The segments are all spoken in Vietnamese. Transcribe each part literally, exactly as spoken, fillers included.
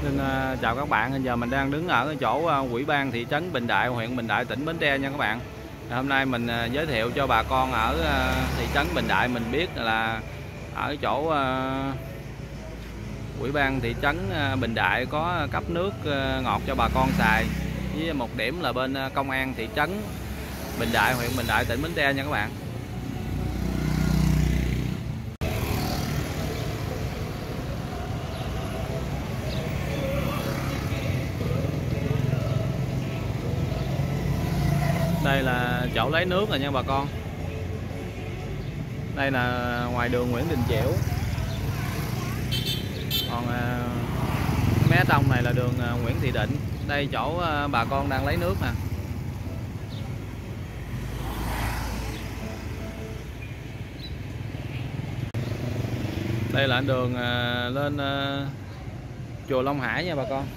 Xin uh, chào các bạn. Bây giờ mình đang đứng ở chỗ uh, Ủy ban thị trấn Bình Đại, huyện Bình Đại, tỉnh Bến Tre nha các bạn. Hôm nay mình uh, giới thiệu cho bà con ở uh, thị trấn Bình Đại mình biết là ở chỗ uh, Ủy ban thị trấn uh, Bình Đại có cấp nước uh, ngọt cho bà con xài, với một điểm là bên uh, công an thị trấn Bình Đại, huyện Bình Đại, tỉnh Bến Tre nha các bạn. Đây là chỗ lấy nước rồi nha bà con. Đây là ngoài đường Nguyễn Đình Chiểu. Còn à, mé trong này là đường à, Nguyễn Thị Định. Đây chỗ à, bà con đang lấy nước nè. Đây là đường à, lên à, chùa Long Hải nha bà con.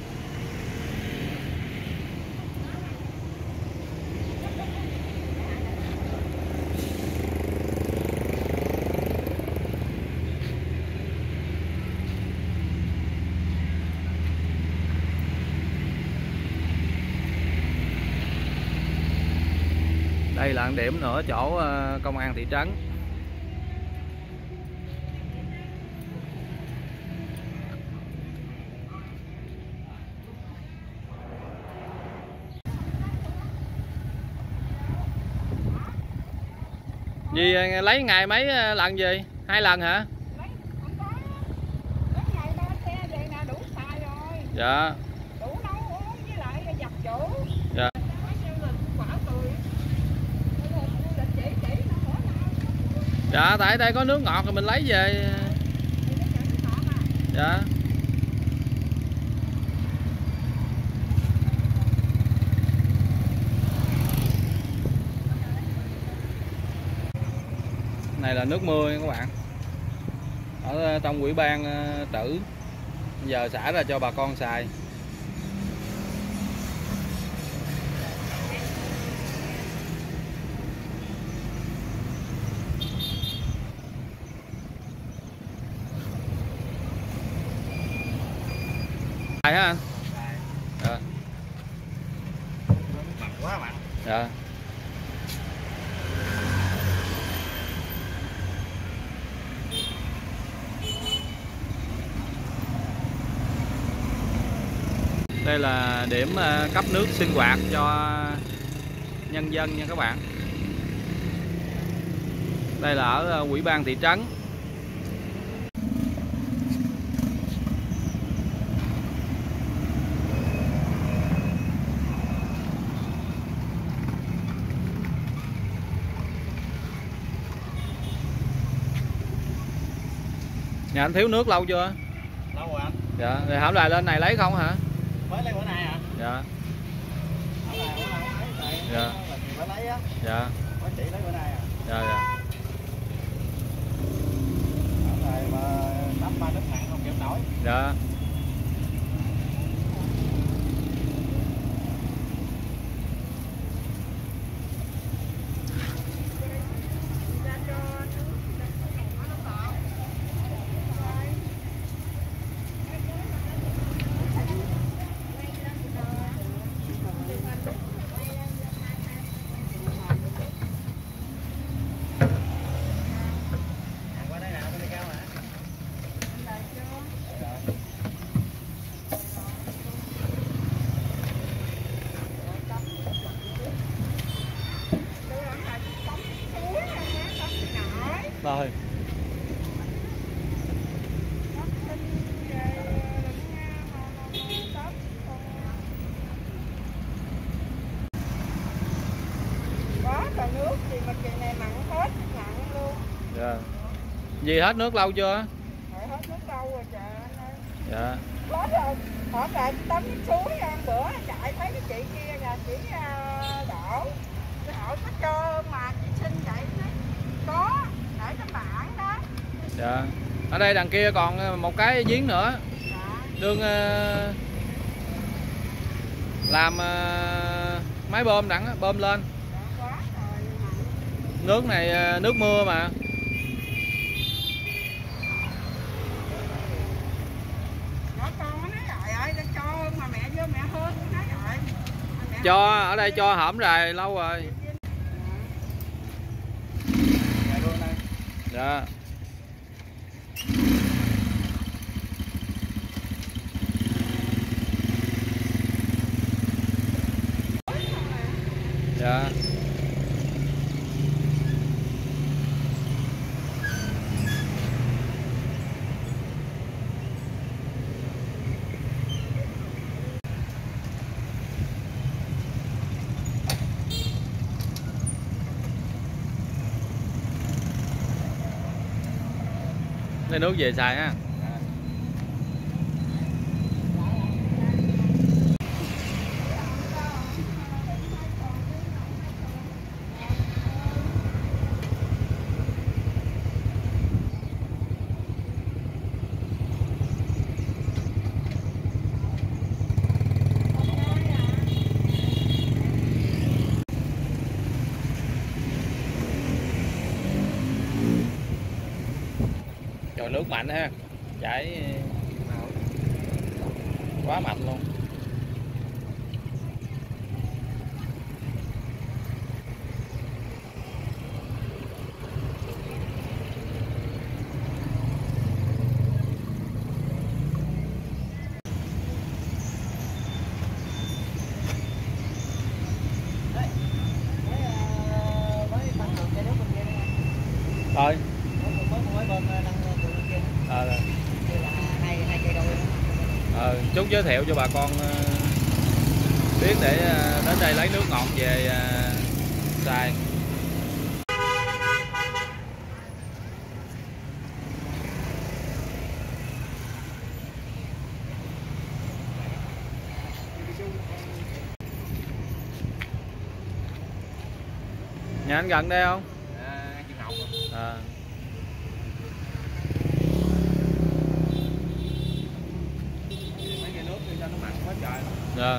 Đây là điểm nữa chỗ công an thị trấn. Gì lấy ngày mấy lần gì? Hai lần hả? Dạ. Dạ. Dạ, tại đây có nước ngọt rồi mình lấy về. Dạ. Này là nước mưa nha các bạn. Ở trong ủy ban Tử giờ xả ra cho bà con xài. Hả anh? Dạ. Mặn quá mặn. Dạ. Đây là điểm cấp nước sinh hoạt cho nhân dân nha các bạn. Đây là ở ủy ban thị trấn. Nhà anh thiếu nước lâu chưa? Lâu rồi anh. Dạ, thì hổng lại lên này lấy không hả? Mới lấy bữa nay hả? Dạ. Hổng lại bữa nay lấy tại Dạ. mình phải lấy á. Dạ. Mới chỉ lấy bữa nay à. Dạ dạ. Hổng lại mà tắm ba nước mặn không chịu nổi. Dạ. Rồi. Có còn nước thì mà kỳ này mặn hết, mặn luôn. Dạ. Gì hết nước lâu chưa? Rồi hết nước lâu rồi trời ơi. Dạ. Hết rồi, hỏi lại tắm nước suối ăn bữa chạy thấy cái chị kia là chỉ đổ. Tôi hỏi có cho mà chị xin vậy đó. Có, để cho bạn đó. Dạ. Ở đây đằng kia còn một cái giếng nữa. Dạ. Đương uh, làm uh, máy bơm đặng bơm lên. Dạ, quá trời mặn. Nước này uh, nước mưa mà. Nó con nó nói cho ở đây cho hổm rồi lâu rồi. Dạ. Dạ. Lấy nước về xài ha. Trời, nước mạnh ha, chảy quá mạnh luôn. Rồi. Ờ, ờ, chút giới thiệu cho bà con biết để đến đây lấy nước ngọt về xài. Nhà anh gần đây không? À. Dạ.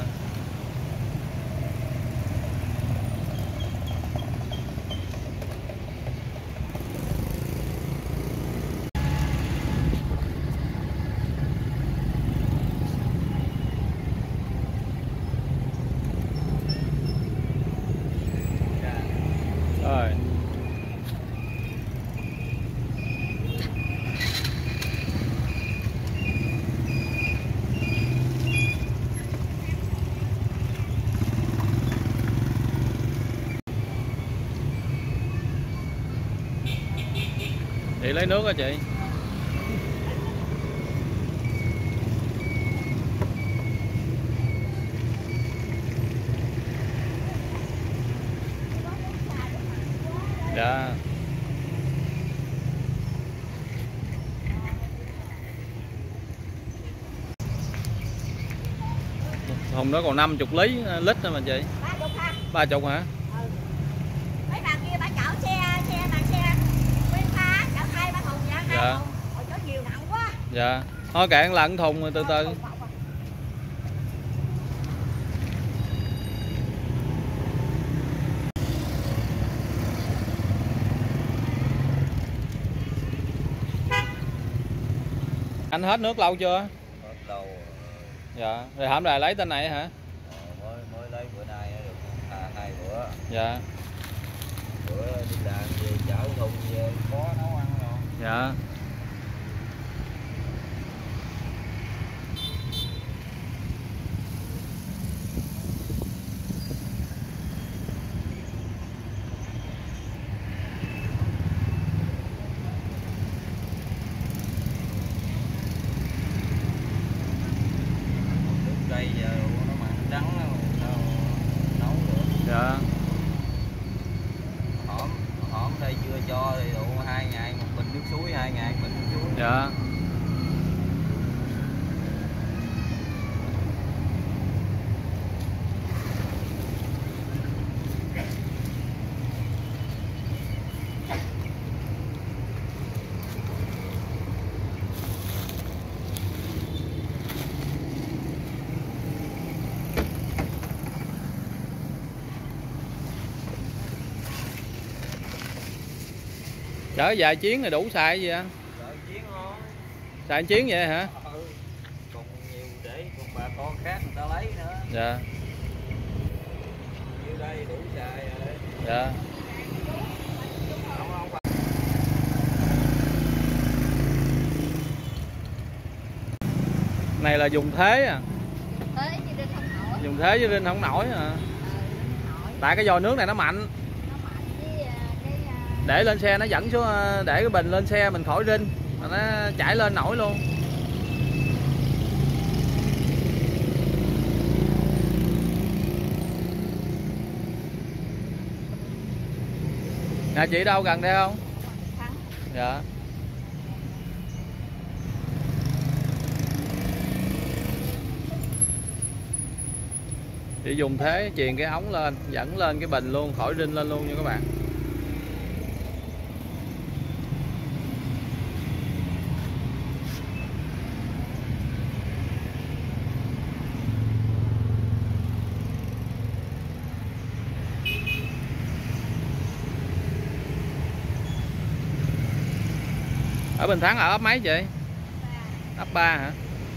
Rồi. Chị lấy nước hả chị? Dạ. Thùng đó còn năm mươi lý lít nữa mà chị. ba mươi hả? Ừ. Mấy bà kia bà chở xe xe mà xe nguyên pha chở hai ba thùng vậy. Dạ. Hồi chở nhiều nặng quá. Dạ. Thôi cạn lận thùng rồi từ từ. Anh hết nước lâu chưa? Hết lâu. Dạ. Rồi hổm lại lấy tên này hả? Ờ, mới mới lấy bữa nay được à, hai bữa. Dạ. Bữa đi làm về chở thùng về có nấu ăn rồi. Dạ. Cây giờ nó mặn trắng sao nấu được. Dạ. Hổm hổm đây chưa cho thì đủ hai ngày một bình nước suối, hai ngày một bình nước suối. Dạ. Chở vài chuyến thì đủ xài gì anh? Đợi chuyến thôi. Xài chuyến vậy hả? Ừ. Còn nhiều để còn bà con khác người ta lấy nữa. Dạ. đây đủ xài rồi. Dạ. Này là dùng thế à? Thế chứ Rinh không nổi. Dùng thế chứ Rinh không nổi à? Ờ, Rinh không nổi. Tại cái vòi nước này nó mạnh. Nó mạnh với cái Để lên xe nó dẫn xuống, để cái bình lên xe mình khỏi Rinh, mà nó chảy lên nổi luôn. Nhà chị đâu gần đây không? thắng. Dạ. Chị dùng thế chuyền cái ống lên, dẫn lên cái bình luôn, khỏi Rinh lên luôn nha các bạn. Ở Bình Thắng ở ấp mấy chị? Ấp ba hả?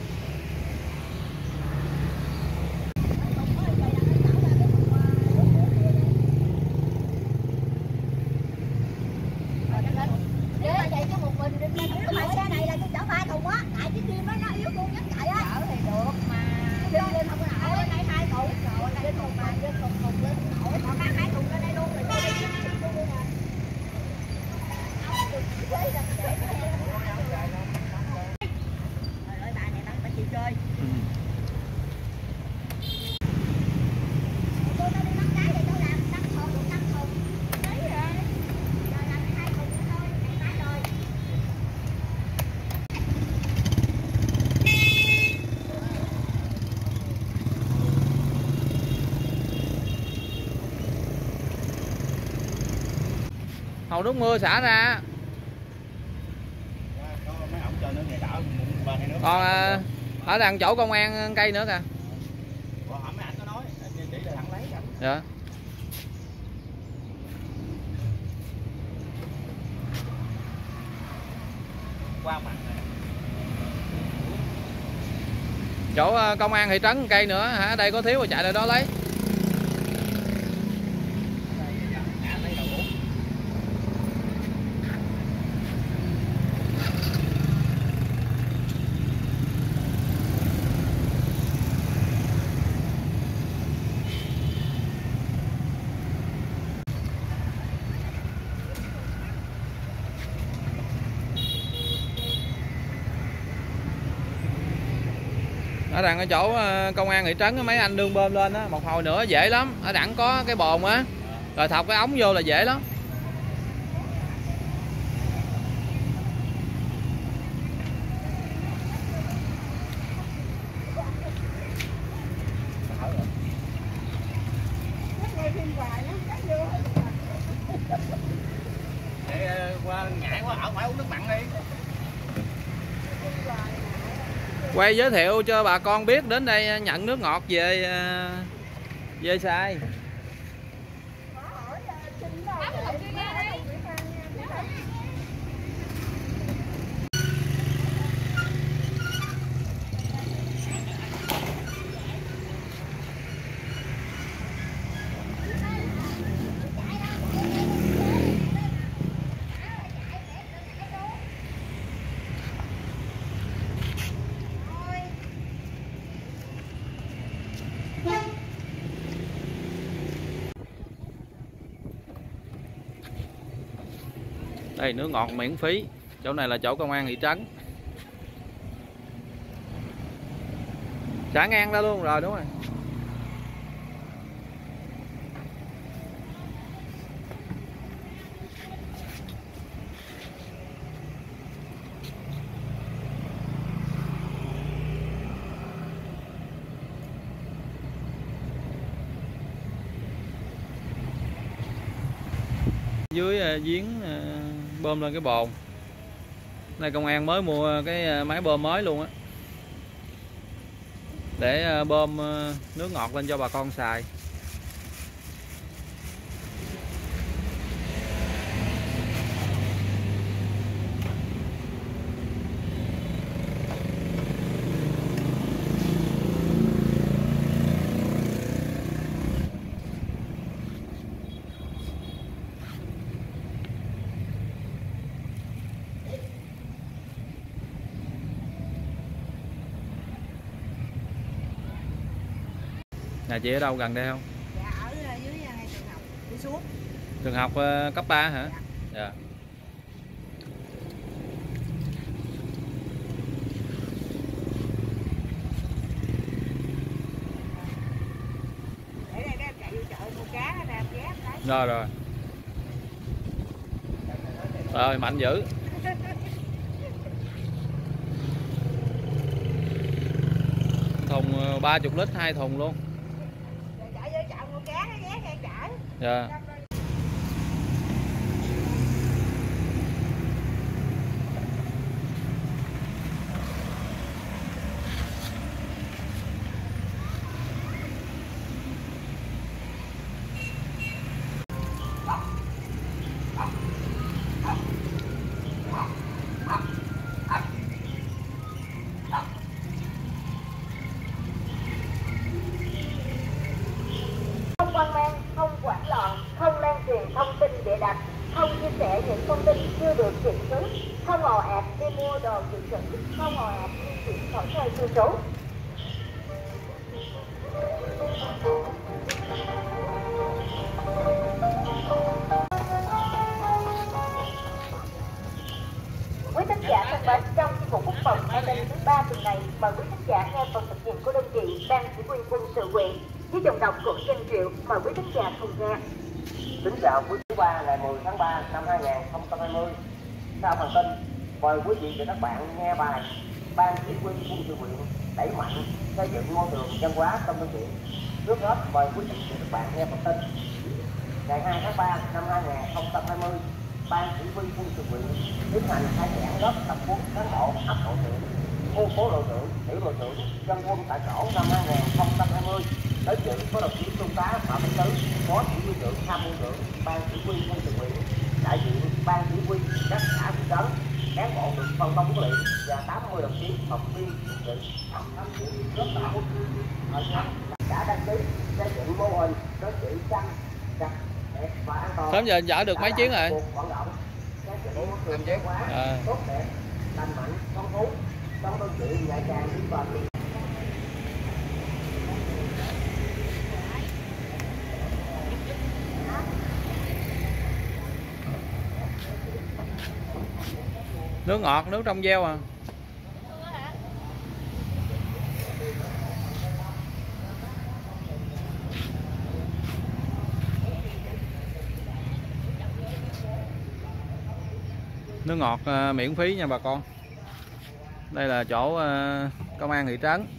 Nếu mà vậy cho một mình Rinh lên cái loại xe này là tôi chở ba thùng á, tại cái kim nó nó yếu luôn nhắn chạy á. Chở thì được mà Rinh lên không có nổi, đây hai thùng rồi, đây thùng mà Rinh một thùng lên không nổi, còn mang hai thùng lên đây luôn rồi tôi đi luôn luôn nè. Trời ơi bà này bà bà chịu chơi. Ừ. Tôi đi bắt cái thì tôi làm năm thùng được năm thùng. Đấy rồi. Rồi làm hai thùng nữa thôi, ngày mai rồi. Hầu nước mưa xả ra. Mấy ổng cho nữa ngày đỡ ba ngày nữa. Còn à, ở đằng chỗ công an cây nữa kìa. Còn mấy anh có nói chỉ là thẳng lấy cảnh. Dạ. Qua mặt này. Chỗ à, công an thị trấn cây nữa hả? Ở đây có thiếu rồi chạy lại đó lấy. Ở đằng ở chỗ công an thị trấn mấy anh đương bơm lên á, một hồi nữa dễ lắm. Ở đằng có cái bồn á, rồi thọc cái ống vô là dễ lắm. Để qua ngại quá ở ngoài uống nước mặn đi. Quay giới thiệu cho bà con biết đến đây nhận nước ngọt về về xài. Đây nước ngọt miễn phí. Chỗ này là chỗ công an thị trấn. Xả ngang ra luôn rồi, đúng rồi. Dưới uh, giếng uh, bơm lên cái bồn. Đây công an mới mua cái uh, máy bơm mới luôn á, để uh, bơm uh, nước ngọt lên cho bà con xài. Nhà chị ở đâu gần đây không? Dạ ở dưới ngay trường học đi xuống. Trường học uh, cấp ba hả? Dạ. Dạ. Để đây em chạy vô chợ mua cá ra ghé đấy. Rồi rồi. Rồi mạnh dữ. Thùng ba mươi lít hai thùng luôn. Chạy vô chợ mua cá ghé ngay chợ. Dạ. Không quan mang, không hoảng loạn, không lan truyền thông tin bịa đặt, không chia sẻ những thông tin chưa được kiểm chứng, không ồ ạt đi mua đồ dự trữ, không ồ ạt di chuyển khỏi nơi cư trú. Quý khán giả thân mến, trong chuyên mục quốc phòng an ninh thứ ba tuần này, mời quý khán giả nghe phần thực hiện của đơn vị Ban Chỉ huy quân sự huyện với giọng đọc của Dân Triệu. Mời quý khán giả cùng nghe. Kính chào quý thứ ba ngày mười tháng ba năm hai nghìn không trăm hai mươi. Sau phần tin, mời quý vị và các bạn nghe bài Ban Chỉ huy quân sự huyện đẩy mạnh xây dựng môi trường văn hóa trong đơn vị. Trước hết mời quý vị và các bạn nghe phần tin. Ngày hai tháng ba năm hai nghìn không trăm hai mươi, Ban Chỉ huy quân sự huyện tiến hành khai giảng lớp tập huấn cán bộ ấp đội trưởng, khu phố đội trưởng, tiểu đội trưởng, dân quân tại chỗ năm hai nghìn không trăm hai mươi. Tới dự có đồng chí trung tá Phạm Văn Tứ, phó chỉ huy trưởng tham mưu trưởng Ban Chỉ huy quân sự huyện, đại diện Ban Chỉ huy các xã thị trấn, cán bộ được phân công huấn luyện và tám mươi đồng chí học viên dự tham dự lớp tập huấn. Thời gian đã đăng ký xây dựng mô hình đối trị chăn chặt đẹp và an toàn. Sớm giờ chở được mấy chuyến rồi? Vận động xây dựng môi trường văn hóa tốt đẹp, lành mạnh, phong phú trong đô thị ngày càng đi vào. Nước ngọt, nước trong veo à. Nước ngọt uh, miễn phí nha bà con. Đây là chỗ uh, công an thị trấn.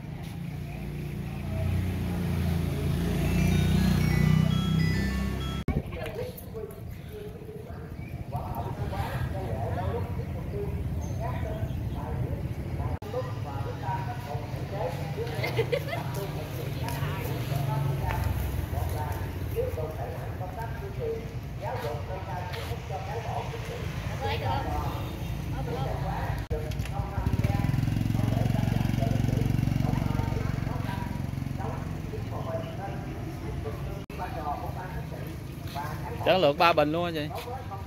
Chở lượt ba bình luôn hả chị?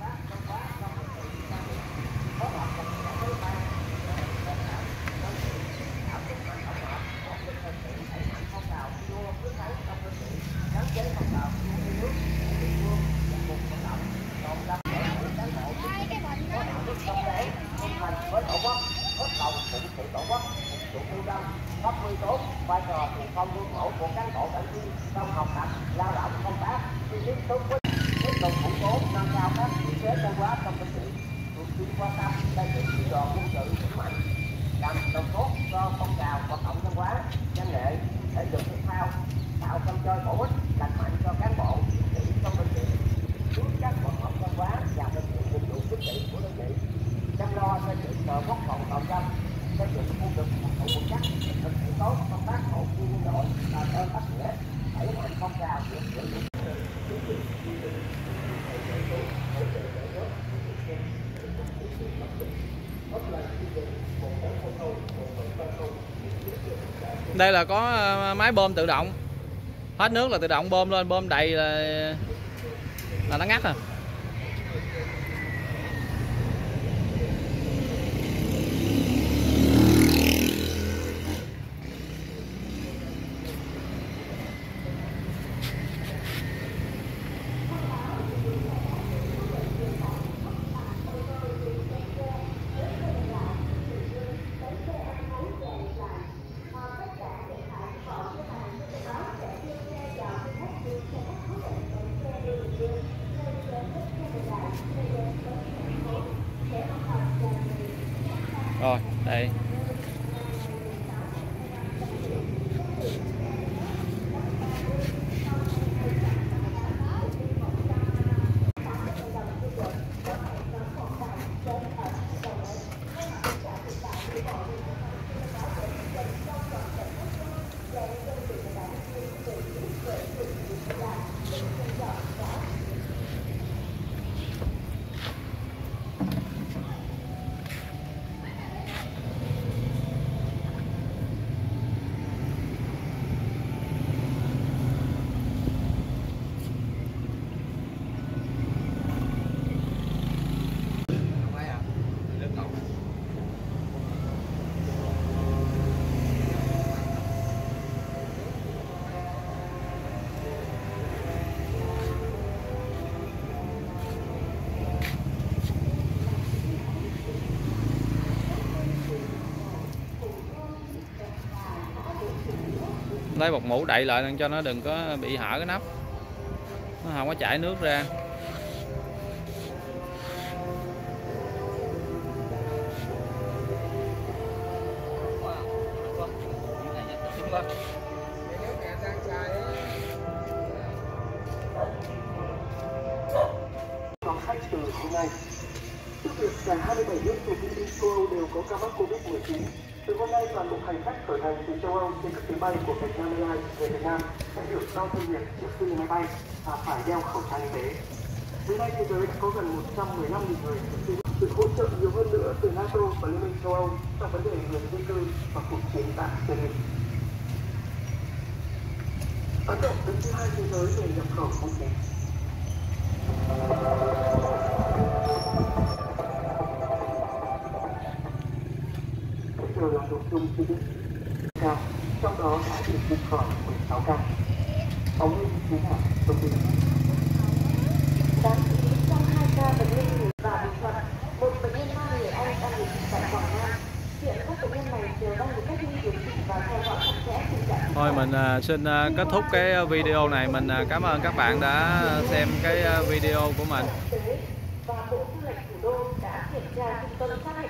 Với tổ quốc, hết lòng phụng sự tổ quốc, chủ phương châm, phát huy tốt vai trò tiền phong gương mẫu của cán bộ đảng viên trong học tập, lao động, công tác, chi tiết tốt quý, tiếp tục củng cố nâng cao các quy chế văn hóa trong đơn vị, thường xuyên quan tâm xây dựng chi đoàn quân sự vững mạnh, làm đồng cốt cho phong trào hoạt động văn hóa, văn nghệ, thể dục thể thao, tạo sân chơi bổ ích, lành mạnh cho cán bộ, chiến sĩ trong đơn vị, hướng các hoạt động văn hóa và thực hiện nhiệm vụ chính trị của đơn vị. Chăm lo xây dựng tổ quốc phòng toàn dân, xây dựng khu vực phòng thủ vững chắc, thực hiện tốt công tác hậu phương quân đội, làm ơn phát nghĩa, đẩy mạnh phong trào việc sử dụng Đây là có máy bơm tự động, hết nước là tự động bơm lên, bơm đầy là là nó ngắt à. Rồi đây. Lấy bọc mũ đậy lại cho nó đừng có bị hở cái nắp, nó không có chảy nước ra. Đón khách từ hôm nay. Trước việc cả hai mươi bảy nước thuộc Liên minh châu Âu đều có ca mắc Covid mười chín, từ hôm nay toàn bộ hành khách khởi hành từ châu Âu trên các chuyến bay của Vietnam Airlines về Việt Nam sẽ được đo thân nhiệt trước khi lên máy bay và phải đeo khẩu trang y tế. Đến nay thế giới đã có gần một trăm mười lăm nghìn người thực hiện sự hỗ trợ nhiều hơn nữa từ NATO và Liên minh châu Âu trong vấn đề người di cư và cuộc chiến tại Syria. Ấn Độ đứng thứ hai thế giới về nhập khẩu vũ khí. Đều là nội dung chi tiết cao, trong đó đã bị buộc khỏi mười sáu ca. Phóng viên Thế Nào thông tin. Đáng chú ý trong hai ca bệnh nhân người và Bình Thuận, một bệnh nhân nam người Anh đang điều trị tại Quảng Nam. Hiện các bệnh nhân này đều đang được cách ly điều trị và theo dõi chặt chẽ tình trạng. Thôi mình uh, xin uh, kết thúc cái video này. Mình uh, cảm ơn các bạn đã xem cái uh, video của mình. Và Bộ Tư lệnh Thủ đô đã kiểm tra trung tâm sát